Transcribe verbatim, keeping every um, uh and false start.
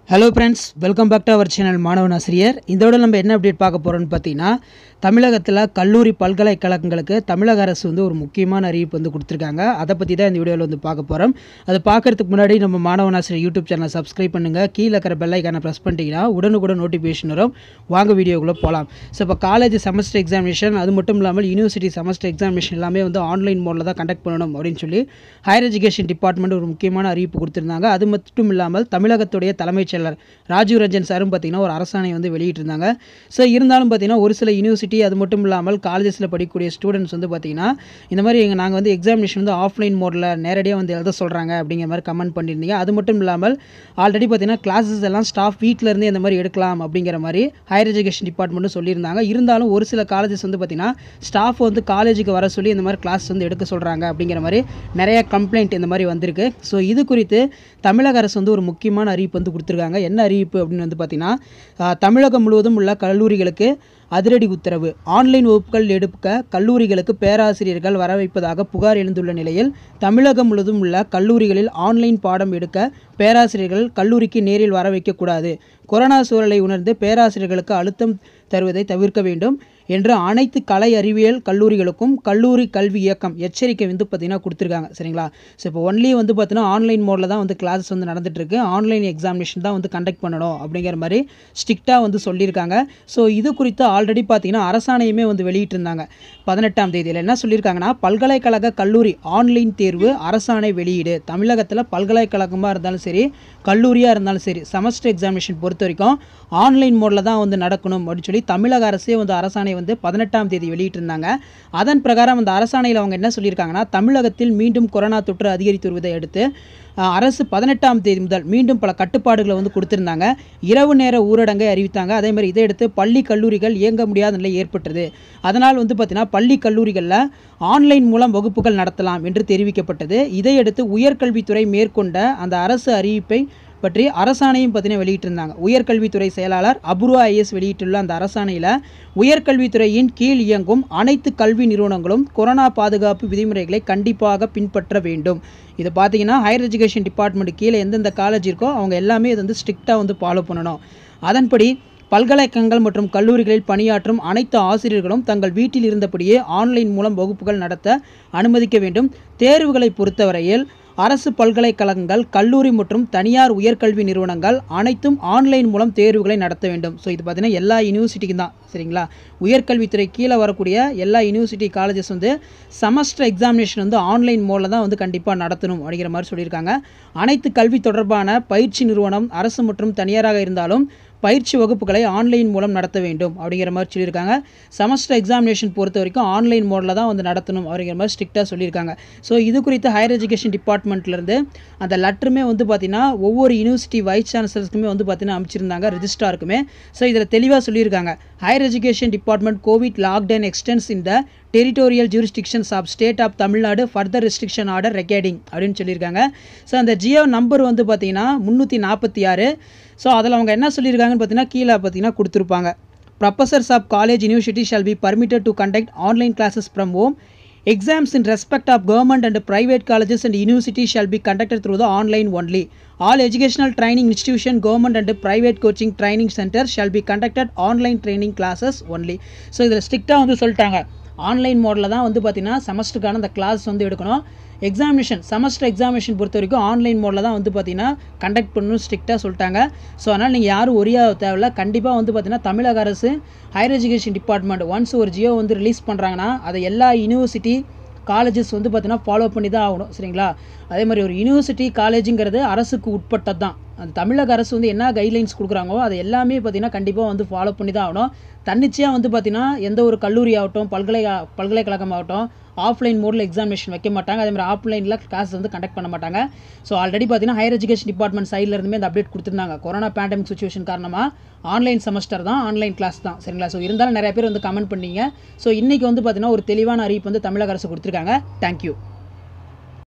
Hello friends, welcome back to our channel மாணவன் ஆசிரியர். இதோட நம்ம என்ன அப்டேட் பார்க்க போகிறோம்னு பார்த்தீங்கன்னா, தமிழகத்தில் கல்லூரி பல்கலைக்கழகங்களுக்கு தமிழக அரசு வந்து ஒரு முக்கியமான அறிவிப்பு வந்து கொடுத்துருக்காங்க. அதை பற்றி தான் இந்த வீடியோவில் வந்து பார்க்க போகிறோம். அதை பார்க்குறதுக்கு முன்னாடி நம்ம மாணவன் ஆசிரியர் யூடியூப் சேனலை சப்ஸ்கிரைப் பண்ணுங்கள். கீழே இருக்கிற பெல் ஐக்கானை ப்ரெஸ் பண்ணிட்டீங்கன்னா உடனுக்குடன் நோட்டிஃபிகேஷன் வரும். வாங்க வீடியோக்குள்ளே போகலாம். ஸோ இப்போ காலேஜ் செமஸ்டர் எக்ஸாமினேஷன், அது மட்டும் இல்லாமல் யூனிவர்சிட்டி செமஸ்டர் எக்ஸாமினேஷன் எல்லாமே வந்து ஆன்லைன் மோடில் தான் கண்டக்ட் பண்ணணும் அப்படின்னு சொல்லி ஹையர் எஜுகேஷன் டிபார்ட்மெண்ட் ஒரு முக்கியமான அறிவிப்பு கொடுத்துருந்தாங்க. அது மட்டும் இல்லாமல் தமிழகத்துடைய தலைமைச் செயலர் ராஜீவ் ரஞ்சன் சாரும் பார்த்தீங்கன்னா ஒரு அரசாணை வந்து வெளியிட்டிருந்தாங்க. ஸோ இருந்தாலும் பார்த்தீங்கன்னா ஒரு சில யூனிவர்சிட்டி, அது மட்டும் இல்லாமல் காலேஜஸில் படிக்கக்கூடிய ஸ்டூடெண்ட்ஸ் வந்து பார்த்தீங்கன்னா இந்த மாதிரி எங்கள் நாங்கள் வந்து எக்ஸாமினேஷன் வந்து ஆஃப்லைன் மோடில் நேரடியாக வந்து எழுத சொல்கிறாங்க அப்படிங்கிற மாதிரி கமெண்ட் பண்ணியிருந்தீங்க. அது மட்டும் இல்லாமல் ஆல்ரெடி பார்த்தீங்கன்னா கிளாஸஸ் எல்லாம் ஸ்டாஃப் வீட்டிலேருந்து இந்த மாதிரி எடுக்கலாம் அப்படிங்கிற மாதிரி ஹையர் எஜுகேஷன் டிபார்ட்மெண்ட்டும் சொல்லியிருந்தாங்க. இருந்தாலும் ஒரு சில காலேஜஸ் வந்து பார்த்தீங்கன்னா ஸ்டாஃப் வந்து காலேஜுக்கு வர சொல்லி இந்த மாதிரி கிளாஸ் வந்து எடுக்க சொல்கிறாங்க அப்படிங்கிற மாதிரி நிறைய கம்ப்ளைண்ட் இந்த மாதிரி வந்திருக்கு. ஸோ இது குறித்து தமிழக அரசு வந்து ஒரு முக்கியமான அறிவிப்பு வந்து கொடுத்துருக்காங்க. என்ன அறிவிப்பு அப்படின்னு வந்து பார்த்தீங்கன்னா, தமிழகம் முழுவதும் உள்ள கல்லூரிகளுக்கு அதிரடி உத்தரவு. ஆன்லைன் வகுப்புகள் எடுக்க கல்லூரிகளுக்கு பேராசிரியர்கள் வர வைப்பதாக புகார் எழுந்துள்ள நிலையில் தமிழகம் முழுவதும் உள்ள கல்லூரிகளில் ஆன்லைன் பாடம் எடுக்க பேராசிரியர்கள் கல்லூரிக்கு நேரில் வர வைக்கக்கூடாது. கொரோனா சூழலை உணர்ந்து பேராசிரியர்களுக்கு அழுத்தம் தருவதை தவிர்க்க வேண்டும் என்று அனைத்து கலை அறிவியல் கல்லூரிகளுக்கும் கல்லூரி கல்வி இயக்கம் எச்சரிக்கை வந்து பார்த்தீங்கன்னா கொடுத்துருக்காங்க. சரிங்களா? ஸோ இப்போ ஒன்லி வந்து பார்த்தீங்கன்னா ஆன்லைன் மோடில் தான் வந்து கிளாஸஸ் வந்து நடந்துகிட்ருக்கு. ஆன்லைன் எக்ஸாமினேஷன் தான் வந்து கண்டக்ட் பண்ணணும் அப்படிங்கிற மாதிரி ஸ்ட்ரிக்டாக வந்து சொல்லியிருக்காங்க. ஸோ இது குறித்து ஆல்ரெடி பார்த்தீங்கன்னா அரசாணையுமே வந்து வெளியிட்டிருந்தாங்க. பதினெட்டாம் தேதியில் என்ன சொல்லியிருக்காங்கன்னா, பல்கலைக்கழக கல்லூரி ஆன்லைன் தேர்வு அரசாணை வெளியீடு. தமிழகத்தில் பல்கலைக்கழகமாக இருந்தாலும் சரி, கல்லூரியாக இருந்தாலும் சரி, செமஸ்டர் எக்ஸாமினேஷன் பொறுத்த வரைக்கும் ஆன்லைன் மோடில் தான் வந்து நடக்கணும் அப்படின்னு சொல்லி தமிழக அரசே வந்து அரசாணை வந்து பதினெட்டாம் தேதி வெளியிட்டிருந்தாங்க. அதன் பிரகாரம் அந்த அரசாணையில் அவங்க என்ன சொல்லியிருக்காங்கன்னா, தமிழகத்தில் மீண்டும் கொரோனா தொற்று அதிகரித்து வருவதை அடுத்து அரசு பதினெட்டாம் தேதி முதல் மீண்டும் பல கட்டுப்பாடுகளை வந்து கொடுத்துருந்தாங்க. இரவு நேர ஊரடங்கை அறிவித்தாங்க. அதே மாதிரி இதையடுத்து பள்ளி கல்லூரிகள் இயங்க முடியாத நிலை ஏற்பட்டது. அதனால் வந்து பார்த்தீங்கன்னா பள்ளி கல்லூரிகளில் ஆன்லைன் மூலம் வகுப்புகள் நடத்தலாம் என்று தெரிவிக்கப்பட்டது. இதையடுத்து உயர்கல்வித்துறை மேற்கொண்ட அந்த அரசு அறிவிப்பை பற்றி அரசாணையும் பார்த்தீங்கன்னா வெளியிட்டிருந்தாங்க. உயர்கல்வித்துறை செயலாளர் அபூர்வா ஐஏஎஸ் வெளியிட்டுள்ள அந்த அரசாணையில் உயர்கல்வித்துறையின் கீழ் இயங்கும் அனைத்து கல்வி நிறுவனங்களும் கொரோனா பாதுகாப்பு விதிமுறைகளை கண்டிப்பாக பின்பற்ற வேண்டும். இது பார்த்தீங்கன்னா ஹையர் எஜுகேஷன் டிபார்ட்மெண்ட் கீழே எந்தெந்த காலேஜ் இருக்கோ அவங்க எல்லாமே இது வந்து ஸ்ட்ரிக்டாக வந்து ஃபாலோ பண்ணணும். அதன்படி பல்கலைக்கழகங்கள் மற்றும் கல்லூரிகளில் பணியாற்றும் அனைத்து ஆசிரியர்களும் தங்கள் வீட்டில் இருந்தபடியே ஆன்லைன் மூலம் வகுப்புகள் நடத்த அனுமதிக்க வேண்டும். தேர்வுகளை பொறுத்தவரையில் அரசு பல்கலைக்கழகங்கள், கல்லூரி மற்றும் தனியார் உயர்கல்வி நிறுவனங்கள் அனைத்தும் ஆன்லைன் மூலம் தேர்வுகளை நடத்த வேண்டும். ஸோ இது பார்த்தீங்கன்னா எல்லா யூனிவர்சிட்டிக்கும் தான். சரிங்களா? உயர்கல்வித்துறை கீழே வரக்கூடிய எல்லா யூனிவர்சிட்டி காலேஜஸ் வந்து செமஸ்டர் எக்ஸாமினேஷன் வந்து ஆன்லைன் மோடில் தான் வந்து கண்டிப்பாக நடத்தணும் அப்படிங்கிற மாதிரி சொல்லியிருக்காங்க. அனைத்து கல்வி தொடர்பான பயிற்சி நிறுவனம் அரசு மற்றும் தனியாராக இருந்தாலும் பயிற்சி வகுப்புகளை ஆன்லைன் மூலம் நடத்த வேண்டும் அப்படிங்கிற மாதிரி சொல்லியிருக்காங்க. செமஸ்டர் எக்ஸாமினேஷன் பொறுத்த வரைக்கும் ஆன்லைன் மோடில் தான் வந்து நடத்தணும் அப்படிங்கிற மாதிரி ஸ்ட்ரிக்டாக சொல்லியிருக்காங்க. ஸோ இது குறித்து ஹையர் எஜுகேஷன் டிபார்ட்மெண்ட்லேருந்து அந்த லெட்டருமே வந்து பார்த்தீங்கன்னா ஒவ்வொரு யூனிவர்சிட்டி வைஸ் சான்சலர்ஸ்க்குமே வந்து பார்த்தீங்கன்னா அமைச்சிருந்தாங்க, ரிஜிஸ்ட்ராருக்குமே. ஸோ இதில் தெளிவாக சொல்லியிருக்காங்க, higher education department covid lockdown extends இந்த territorial jurisdictions of state of Tamil Nadu further restriction order regarding அப்படின்னு சொல்லியிருக்காங்க. ஸோ அந்த ஜியோ நம்பர் வந்து பார்த்தீங்கன்னா முந்நூற்றி நாற்பத்தி ஆறு. ஸோ அதில் அவங்க என்ன சொல்லியிருக்காங்கன்னு பார்த்தீங்கன்னா கீழே பார்த்தீங்கன்னா கொடுத்துருப்பாங்க. Professors of college university shall be permitted to conduct online classes from home. Exams in respect of government and private colleges and universities shall be conducted through the online only. All educational training institution, government and private coaching training centers shall be conducted online training classes only. So இதில் ஸ்ட்ரிக்டாக வந்து சொல்லிட்டாங்க, online மோடில் தான் வந்து பார்த்தீங்கன்னா செமஸ்டருக்கான அந்த class வந்து எடுக்கணும். எக்ஸாமினேஷன் செமஸ்டர் எக்ஸாமினேஷன் பொறுத்த வரைக்கும் ஆன்லைன் மோடில் தான் வந்து பார்த்தீங்கன்னா கண்டக்ட் பண்ணணும் ஸ்ட்ரிக்டாக சொல்லிட்டாங்க. ஸோ அதனால் நீங்கள் யாரும் ஒரியாக தேவையில்ல. கண்டிப்பாக வந்து பார்த்தீங்கன்னா தமிழக அரசு ஹையர் எஜுகேஷன் டிபார்ட்மெண்ட் ஒன்ஸ் ஒரு ஜியோ வந்து ரிலீஸ் பண்ணுறாங்கன்னா அதை எல்லா யூனிவர்சிட்டி காலேஜஸ் வந்து பார்த்தீங்கன்னா ஃபாலோ பண்ணி தான் ஆகணும். சரிங்களா? அதே மாதிரி ஒரு யூனிவர்சிட்டி காலேஜுங்கிறது அரசுக்கு உட்பட்டது தான். அந்த தமிழக அரசு வந்து என்ன கைட்லைன்ஸ் கொடுக்குறாங்களோ அது எல்லாமே பார்த்தீங்கன்னா கண்டிப்பாக வந்து ஃபாலோ பண்ணி தான் ஆகணும். தன்னிச்சையாக வந்து பார்த்தீங்கன்னா எந்த ஒரு கல்லூரி ஆகட்டும், பல்கலை பல்கலைக்கழகம் ஆகட்டும் ஆஃப்லைன் மோடில் எக்ஸாமினேஷன் வைக்க மாட்டாங்க. அதே மாதிரி ஆஃப்லைனில் கிளாஸ் வந்து கண்டக்ட் பண்ண மாட்டாங்க. ஸோ ஆல்ரெடி பார்த்தீங்கன்னா ஹையர் எஜுகேஷன் டிபார்ட்மெண்ட் சைடில் இருந்துமே அந்த அப்டேட் கொடுத்துருந்தாங்க. கொரோனா பேண்டமிக் சுச்சுவேஷன் காரணமாக ஆன்லைன் செமஸ்டர் தான், ஆன்லைன் கிளாஸ் தான். சரிங்களா? ஸோ இருந்தாலும் நிறைய பேர் வந்து கமெண்ட் பண்ணீங்க. ஸோ இன்றைக்கி வந்து பார்த்தீங்கன்னா ஒரு தெளிவான அறிவிப்பு வந்து தமிழக அரசு கொடுத்துருக்காங்க. தேங்க்யூ.